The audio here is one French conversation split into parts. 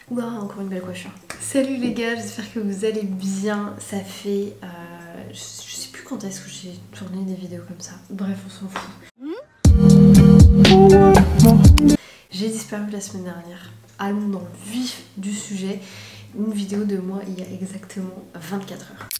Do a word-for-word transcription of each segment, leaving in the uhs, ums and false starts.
Oula, encore une belle coiffure. Salut les gars, j'espère que vous allez bien. Ça fait... Euh, je, je sais plus quand est-ce que j'ai tourné des vidéos comme ça. Bref, on s'en fout. J'ai disparu la semaine dernière. Allons dans le vif du sujet. Une vidéo de moi il y a exactement vingt-quatre heures.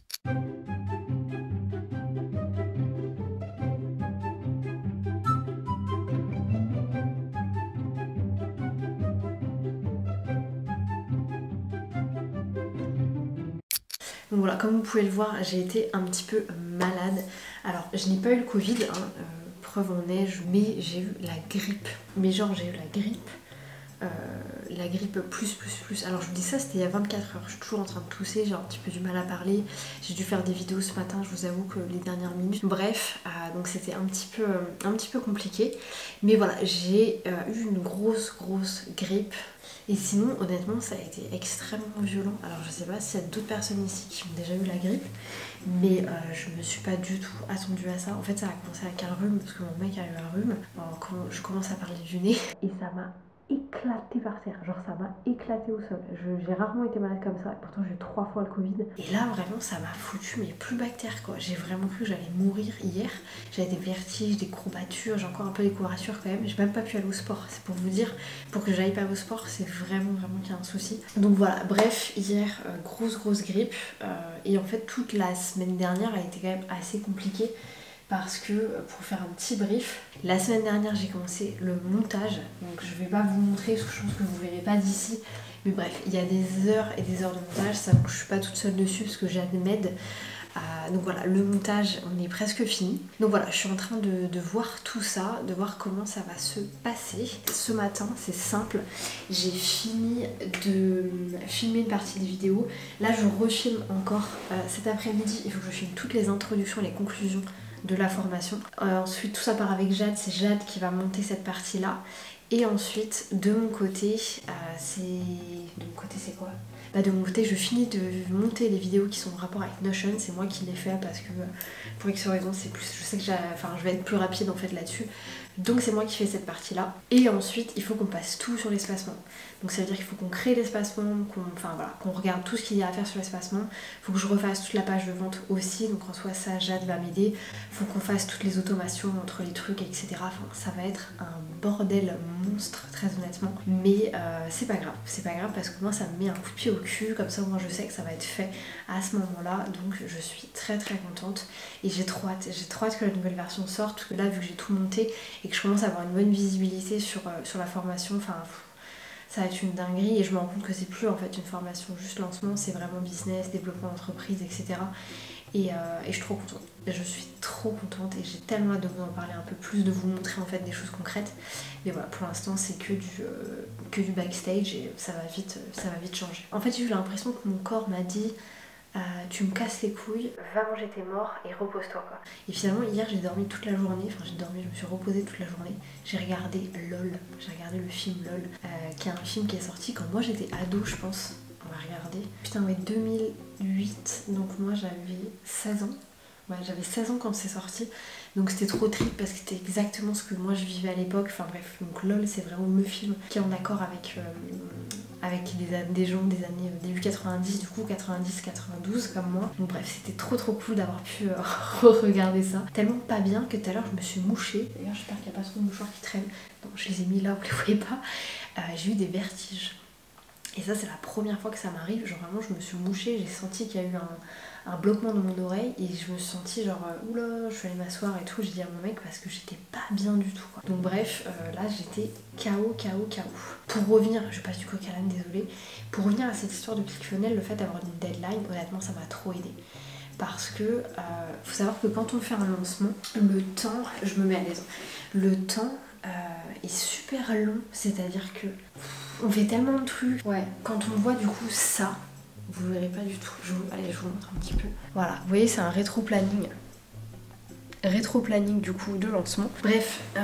Donc voilà, comme vous pouvez le voir, j'ai été un petit peu malade. Alors, je n'ai pas eu le Covid, hein, euh, preuve en neige, mais j'ai eu la grippe. Mais genre, j'ai eu la grippe, euh, la grippe plus, plus, plus. Alors, je vous dis ça, c'était il y a vingt-quatre heures. Je suis toujours en train de tousser, j'ai un petit peu du mal à parler. J'ai dû faire des vidéos ce matin, je vous avoue que les dernières minutes. Bref, euh, donc c'était un petit peu, un petit peu compliqué. Mais voilà, j'ai euh, eu une grosse, grosse grippe. Et sinon, honnêtement, ça a été extrêmement violent. Alors, je sais pas s'il y a d'autres personnes ici qui ont déjà eu la grippe, mais euh, je me suis pas du tout attendue à ça. En fait, ça a commencé avec un rhume, parce que mon mec a eu un rhume. Alors, quand je commence à parler du nez, et ça m'a éclaté par terre. Genre, ça m'a éclaté au sol. J'ai rarement été malade comme ça, et pourtant j'ai eu trois fois le Covid. Et là, vraiment, ça m'a foutu, mais plus bactère, quoi. J'ai vraiment cru que j'allais mourir hier. J'avais des vertiges, des courbatures, j'ai encore un peu des courbatures quand même. J'ai même pas pu aller au sport, c'est pour vous dire. Pour que j'aille pas au sport, c'est vraiment, vraiment qu'il y a un souci. Donc voilà, bref, hier, euh, grosse, grosse grippe. Euh, et en fait, toute la semaine dernière a été quand même assez compliquée. Parce que, pour faire un petit brief, la semaine dernière j'ai commencé le montage, donc je vais pas vous montrer parce que je pense que vous verrez pas d'ici, mais bref, il y a des heures et des heures de montage, ça donc je suis pas toute seule dessus parce que j'ai Anne m'aide. Euh, donc voilà, le montage on est presque fini. Donc voilà, je suis en train de, de voir tout ça, de voir comment ça va se passer. Ce matin, c'est simple, j'ai fini de filmer une partie des vidéos. Là je refilme encore euh, cet après-midi, il faut que je filme toutes les introductions et les conclusions de la formation. Euh, ensuite tout ça part avec Jade, c'est Jade qui va monter cette partie là. Et ensuite de mon côté, euh, c'est... De mon côté c'est quoi ? Bah de mon côté je finis de monter les vidéos qui sont en rapport avec Notion, c'est moi qui les fais parce que pour X raison c'est plus... Je sais que j'ai... Enfin, je vais être plus rapide en fait là-dessus. Donc c'est moi qui fais cette partie là. Et ensuite il faut qu'on passe tout sur l'espacement. Donc ça veut dire qu'il faut qu'on crée l'espacement, qu'on enfin, voilà, qu'on regarde tout ce qu'il y a à faire sur l'espacement. Il faut que je refasse toute la page de vente aussi, donc en soi ça Jade va m'aider. Il faut qu'on fasse toutes les automations entre les trucs, et cetera. Enfin ça va être un bordel monstre très honnêtement. Mais euh, c'est pas grave, c'est pas grave parce que moi ça me met un coup de pied au cul, comme ça moi je sais que ça va être fait à ce moment-là. Donc je suis très très contente et j'ai trop hâte, j'ai trop hâte que la nouvelle version sorte, parce que là vu que j'ai tout monté et que je commence à avoir une bonne visibilité sur, euh, sur la formation, enfin ça va être une dinguerie et je me rends compte que c'est plus en fait une formation juste lancement, c'est vraiment business, développement d'entreprise, et cetera. Et, euh, et je suis trop contente, je suis trop contente et j'ai tellement hâte de vous en parler un peu plus, de vous montrer en fait des choses concrètes. Mais voilà, pour l'instant c'est que du, euh, que du backstage et ça va vite, ça va vite changer. En fait j'ai eu l'impression que mon corps m'a dit Euh, tu me casses les couilles, va manger tes morts et repose-toi quoi. Et finalement hier j'ai dormi toute la journée, enfin j'ai dormi, je me suis reposée toute la journée. J'ai regardé LOL, j'ai regardé le film LOL, euh, qui est un film qui est sorti quand moi j'étais ado je pense. On va regarder. Putain ouais, deux mille huit, donc moi j'avais seize ans. Ouais, j'avais seize ans quand c'est sorti, donc c'était trop triste parce que c'était exactement ce que moi je vivais à l'époque. Enfin bref, donc LOL c'est vraiment le film qui est en accord avec, euh, avec des, des gens des années euh, début quatre-vingt-dix, du coup quatre-vingt-dix quatre-vingt-douze comme moi. Donc bref, c'était trop trop cool d'avoir pu euh, regarder ça. Tellement pas bien que tout à l'heure je me suis mouchée. D'ailleurs j'espère qu'il n'y a pas trop de mouchoirs qui traînent. Donc je les ai mis là, vous les voyez pas. Euh, j'ai eu des vertiges. Et ça c'est la première fois que ça m'arrive, genre vraiment je me suis mouchée, j'ai senti qu'il y a eu un, un bloquement dans mon oreille et je me suis sentie genre euh, oula, je suis allée m'asseoir et tout, j'ai dit à mon mec parce que j'étais pas bien du tout quoi. Donc bref, euh, là j'étais K O, K O, K O. Pour revenir, je passe du coq à l'âne, désolée, pour revenir à cette histoire de ClickFunnels, le fait d'avoir une deadline, honnêtement ça m'a trop aidé. Parce que euh, faut savoir que quand on fait un lancement, le temps, je me mets à l'aise, le temps euh, est super long, c'est-à-dire que on fait tellement de trucs. Ouais, quand on voit du coup ça, vous verrez pas du tout. Je vous... Allez, je vous montre un petit peu. Voilà, vous voyez, c'est un rétro-planning. Rétro-planning du coup de lancement. Bref, euh,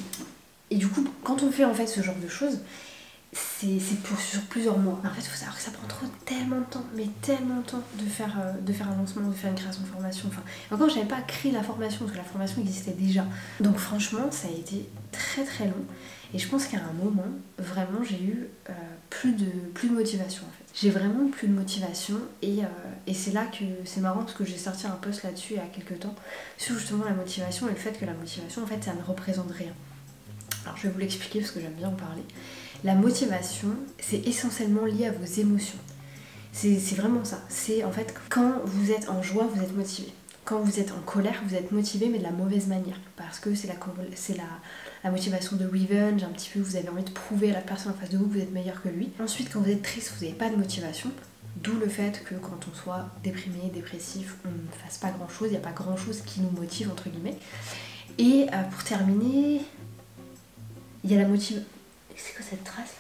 et du coup, quand on fait en fait ce genre de choses, c'est sur plusieurs mois. En fait, il faut savoir que ça prend trop tellement de temps, mais tellement de temps de faire, euh, de faire un lancement, de faire une création de formation. Enfin, encore, j'avais pas créé la formation parce que la formation existait déjà. Donc franchement, ça a été très très long. Et je pense qu'à un moment, vraiment, j'ai eu euh, plus, de, plus de motivation en fait. J'ai vraiment plus de motivation et, euh, et c'est là que c'est marrant parce que j'ai sorti un post là-dessus il y a quelques temps sur justement la motivation et le fait que la motivation en fait ça ne représente rien. Alors je vais vous l'expliquer parce que j'aime bien en parler. La motivation, c'est essentiellement lié à vos émotions. C'est vraiment ça. C'est en fait quand vous êtes en joie, vous êtes motivé. Quand vous êtes en colère, vous êtes motivé mais de la mauvaise manière. Parce que c'est la, la, la motivation de revenge, un petit peu, vous avez envie de prouver à la personne en face de vous que vous êtes meilleur que lui. Ensuite, quand vous êtes triste, vous n'avez pas de motivation. D'où le fait que quand on soit déprimé, dépressif, on ne fasse pas grand chose, il n'y a pas grand chose qui nous motive entre guillemets. Et euh, pour terminer, il y a la motivation. C'est quoi cette trace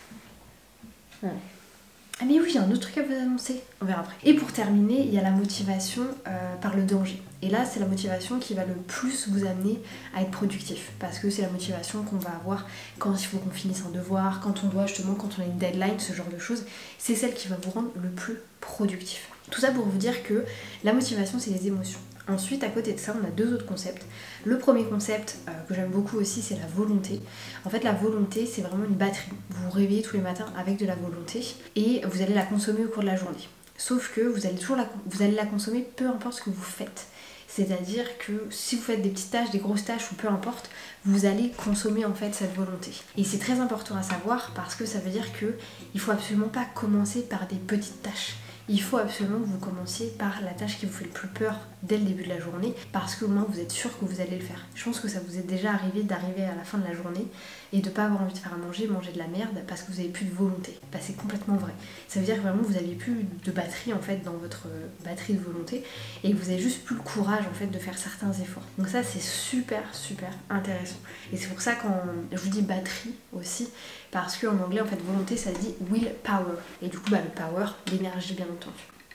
là? Ouais. Ah mais oui, il y a un autre truc à vous annoncer, on verra après. Et pour terminer, il y a la motivation euh, par le danger. Et là, c'est la motivation qui va le plus vous amener à être productif. Parce que c'est la motivation qu'on va avoir quand il faut qu'on finisse un devoir, quand on doit justement, quand on a une deadline, ce genre de choses. C'est celle qui va vous rendre le plus productif. Tout ça pour vous dire que la motivation, c'est les émotions. Ensuite, à côté de ça, on a deux autres concepts. Le premier concept euh, que j'aime beaucoup aussi, c'est la volonté. En fait, la volonté, c'est vraiment une batterie. Vous vous réveillez tous les matins avec de la volonté et vous allez la consommer au cours de la journée. Sauf que vous allez toujours la, vous allez la consommer peu importe ce que vous faites. C'est-à-dire que si vous faites des petites tâches, des grosses tâches ou peu importe, vous allez consommer en fait cette volonté. Et c'est très important à savoir parce que ça veut dire que il faut absolument pas commencer par des petites tâches. Il faut absolument que vous commenciez par la tâche qui vous fait le plus peur dès le début de la journée parce qu'au moins vous êtes sûr que vous allez le faire. Je pense que ça vous est déjà arrivé d'arriver à la fin de la journée et de ne pas avoir envie de faire à manger, manger de la merde parce que vous n'avez plus de volonté. Bah, c'est complètement vrai. Ça veut dire que vraiment vous n'avez plus de batterie en fait dans votre batterie de volonté et que vous avez juste plus le courage en fait de faire certains efforts. Donc ça c'est super super intéressant. Et c'est pour ça quand je vous dis batterie aussi, parce qu'en anglais en fait volonté ça se dit will power. Et du coup bah, le power, l'énergie bien entendu.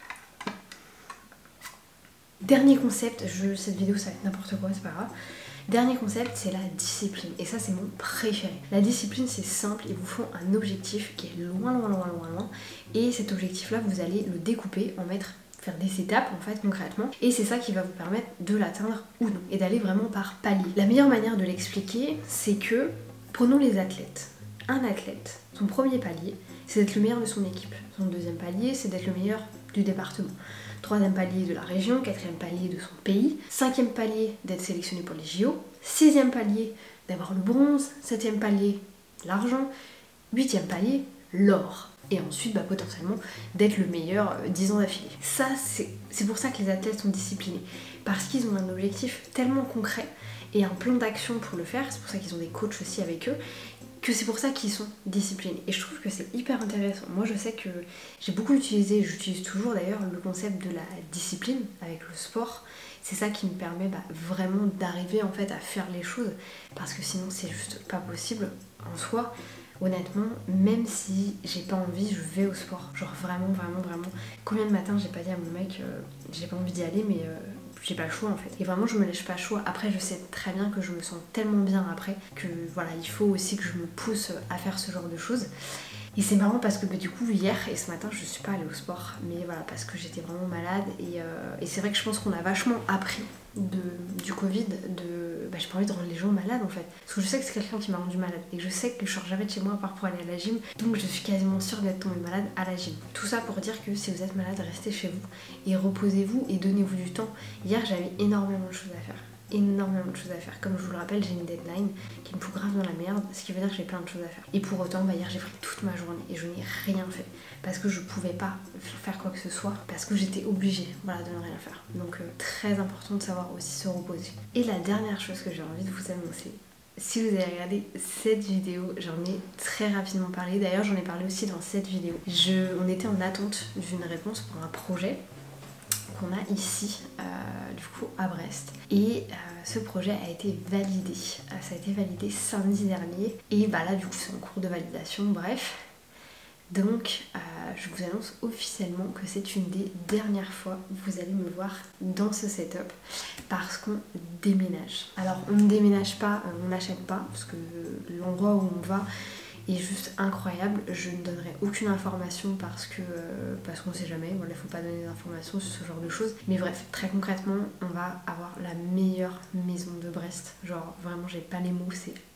Dernier concept, je, cette vidéo ça va être n'importe quoi, c'est pas grave. Dernier concept, c'est la discipline. Et ça, c'est mon préféré. La discipline, c'est simple. Ils vous font un objectif qui est loin, loin, loin, loin, loin. Et cet objectif-là, vous allez le découper, en mettre, faire des étapes, en fait, concrètement. Et c'est ça qui va vous permettre de l'atteindre ou non. Et d'aller vraiment par palier. La meilleure manière de l'expliquer, c'est que, prenons les athlètes. Un athlète, son premier palier, c'est d'être le meilleur de son équipe. Son deuxième palier, c'est d'être le meilleur du département. Troisième palier de la région, quatrième palier de son pays, cinquième palier d'être sélectionné pour les J O, sixième palier d'avoir le bronze, septième palier l'argent, huitième palier l'or. Et ensuite bah, potentiellement d'être le meilleur euh, dix ans d'affilée. Ça c'est pour ça que les athlètes sont disciplinés. Parce qu'ils ont un objectif tellement concret et un plan d'action pour le faire, c'est pour ça qu'ils ont des coachs aussi avec eux, que c'est pour ça qu'ils sont disciplinés. Et je trouve que c'est hyper intéressant. Moi je sais que j'ai beaucoup utilisé, j'utilise toujours d'ailleurs le concept de la discipline avec le sport. C'est ça qui me permet bah, vraiment d'arriver en fait à faire les choses. Parce que sinon c'est juste pas possible en soi. Honnêtement, même si j'ai pas envie, je vais au sport. Genre vraiment, vraiment, vraiment. Combien de matins j'ai pas dit à mon mec, euh, j'ai pas envie d'y aller, mais euh, j'ai pas le choix en fait. Et vraiment, je me lèche pas le choix. Après, je sais très bien que je me sens tellement bien après que voilà, il faut aussi que je me pousse à faire ce genre de choses. Et c'est marrant parce que bah, du coup, hier et ce matin, je suis pas allée au sport. Mais voilà, parce que j'étais vraiment malade. Et, euh, et c'est vrai que je pense qu'on a vachement appris de, du Covid, de bah, j'ai pas envie de rendre les gens malades en fait. Parce que je sais que c'est quelqu'un qui m'a rendu malade et que je sais que je sors jamais de chez moi à part pour aller à la gym. Donc je suis quasiment sûre d'être tombée malade à la gym. Tout ça pour dire que si vous êtes malade, restez chez vous et reposez-vous et donnez-vous du temps. Hier j'avais énormément de choses à faire. énormément de choses à faire. Comme je vous le rappelle, j'ai une deadline qui me fout grave dans la merde, ce qui veut dire que j'ai plein de choses à faire. Et pour autant, bah, hier j'ai pris toute ma journée et je n'ai rien fait parce que je pouvais pas faire quoi que ce soit, parce que j'étais obligée voilà, de ne rien faire. Donc euh, très important de savoir aussi se reposer. Et la dernière chose que j'ai envie de vous annoncer, si vous avez regardé cette vidéo, j'en ai très rapidement parlé. D'ailleurs, j'en ai parlé aussi dans cette vidéo. Je, on était en attente d'une réponse pour un projet qu'on a ici, euh, du coup à Brest. Et euh, ce projet a été validé. Euh, ça a été validé samedi dernier. Et bah là, du coup, c'est en cours de validation, bref. Donc, euh, je vous annonce officiellement que c'est une des dernières fois que vous allez me voir dans ce setup parce qu'on déménage. Alors, on ne déménage pas, on n'achète pas, parce que l'endroit où on va est juste incroyable. Je ne donnerai aucune information parce que euh, parce qu'on sait jamais, voilà, il faut pas donner d'informations sur ce genre de choses. Mais bref, très concrètement, on va avoir la meilleure maison de Brest. Genre, vraiment, j'ai pas les mots, c'est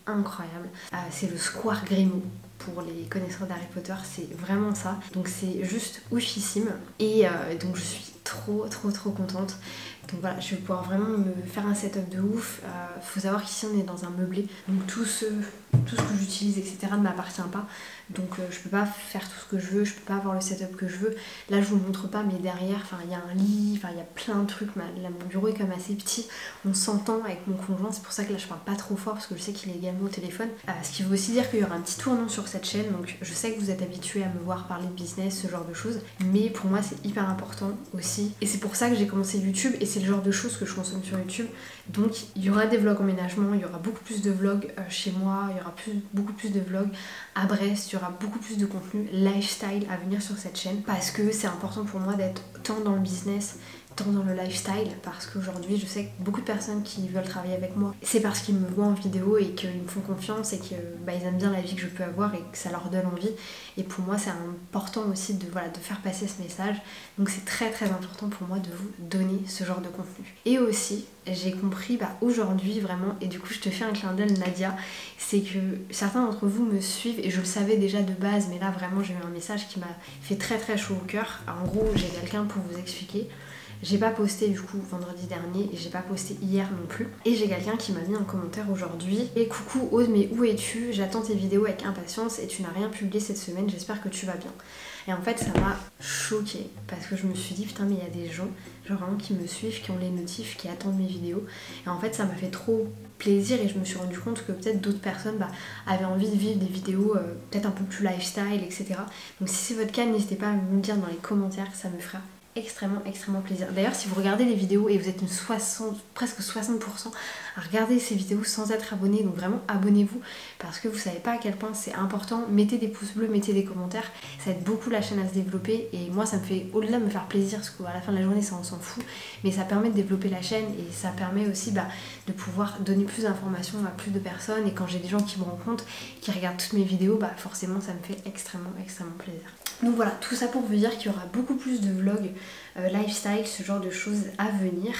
incroyable. Euh, c'est le Square Grimoire. Pour les connaisseurs d'Harry Potter, c'est vraiment ça. Donc c'est juste oufissime. Et euh, donc je suis trop trop trop contente. Donc voilà, je vais pouvoir vraiment me faire un setup de ouf. Euh, faut savoir qu'ici on est dans un meublé. Donc tout ce, tout ce que j'utilise, et cetera ne m'appartient pas. Donc euh, je peux pas faire tout ce que je veux, je peux pas avoir le setup que je veux. Là je vous le montre pas, mais derrière, il y a un lit, il y a plein de trucs. Là, mon bureau est quand même assez petit. On s'entend avec mon conjoint, c'est pour ça que là je parle pas trop fort parce que je sais qu'il est également au téléphone. Euh, ce qui veut aussi dire qu'il y aura un petit tournant sur cette chaîne. Donc je sais que vous êtes habitués à me voir parler de business, ce genre de choses. Mais pour moi c'est hyper important aussi. Et c'est pour ça que j'ai commencé YouTube et c'est le genre de choses que je consomme sur YouTube. Donc il y aura des vlogs emménagement, il y aura beaucoup plus de vlogs euh, chez moi, il y aura plus, beaucoup plus de vlogs à Brest, il y aura beaucoup plus de contenu lifestyle à venir sur cette chaîne parce que c'est important pour moi d'être tant dans le business, tant dans le lifestyle, parce qu'aujourd'hui je sais que beaucoup de personnes qui veulent travailler avec moi, c'est parce qu'ils me voient en vidéo et qu'ils me font confiance et qu'ils bah, aiment bien la vie que je peux avoir et que ça leur donne envie. Et pour moi c'est important aussi de, voilà, de faire passer ce message. Donc c'est très très important pour moi de vous donner ce genre de contenu. Et aussi j'ai compris bah, aujourd'hui vraiment, et du coup je te fais un clin d'œil Nadia, c'est que certains d'entre vous me suivent et je le savais déjà de base, mais là vraiment j'ai eu un message qui m'a fait très très chaud au cœur. En gros j'ai quelqu'un pour vous expliquer. J'ai pas posté du coup vendredi dernier et j'ai pas posté hier non plus. Et j'ai quelqu'un qui m'a mis un commentaire aujourd'hui. Et coucou Aude, mais où es-tu? J'attends tes vidéos avec impatience et tu n'as rien publié cette semaine, j'espère que tu vas bien. Et en fait ça m'a choquée parce que je me suis dit putain mais il y a des gens genre vraiment qui me suivent, qui ont les notifs, qui attendent mes vidéos. Et en fait ça m'a fait trop plaisir et je me suis rendu compte que peut-être d'autres personnes bah, avaient envie de vivre des vidéos euh, peut-être un peu plus lifestyle, et cetera. Donc si c'est votre cas, n'hésitez pas à me le dire dans les commentaires, ça me fera extrêmement extrêmement plaisir. D'ailleurs si vous regardez les vidéos et vous êtes une soixante, presque soixante pour cent à regarder ces vidéos sans être abonné, donc vraiment abonnez-vous parce que vous savez pas à quel point c'est important. Mettez des pouces bleus, mettez des commentaires, ça aide beaucoup la chaîne à se développer et moi ça me fait au-delà de me faire plaisir parce qu'à la fin de la journée ça on s'en fout, mais ça permet de développer la chaîne et ça permet aussi bah, de pouvoir donner plus d'informations à plus de personnes. Et quand j'ai des gens qui me rencontrent, qui regardent toutes mes vidéos, bah forcément ça me fait extrêmement extrêmement plaisir. Donc voilà, tout ça pour vous dire qu'il y aura beaucoup plus de vlogs euh, lifestyle, ce genre de choses à venir.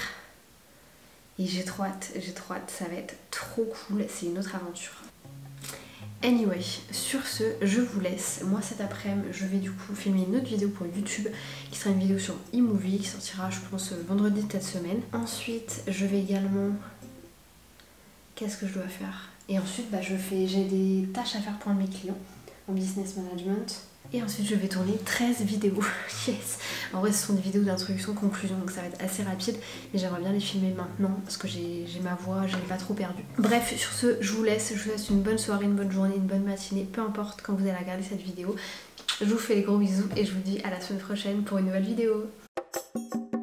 Et j'ai trop hâte, j'ai trop hâte, ça va être trop cool, c'est une autre aventure. Anyway, sur ce, je vous laisse. Moi cet après-midi, je vais du coup filmer une autre vidéo pour YouTube qui sera une vidéo sur eMovie qui sortira je pense vendredi de cette semaine. Ensuite, je vais également... Qu'est-ce que je dois faire? Et ensuite, bah, je fais, j'ai des tâches à faire pour un de mes clients en business management. Et ensuite je vais tourner treize vidéos. Yes. En vrai ce sont des vidéos d'introduction, conclusion, donc ça va être assez rapide. Mais j'aimerais bien les filmer maintenant parce que j'ai ma voix, je l'ai pas trop perdue. Bref, sur ce, je vous laisse. Je vous laisse une bonne soirée, une bonne journée, une bonne matinée. Peu importe quand vous allez regarder cette vidéo. Je vous fais des gros bisous et je vous dis à la semaine prochaine pour une nouvelle vidéo.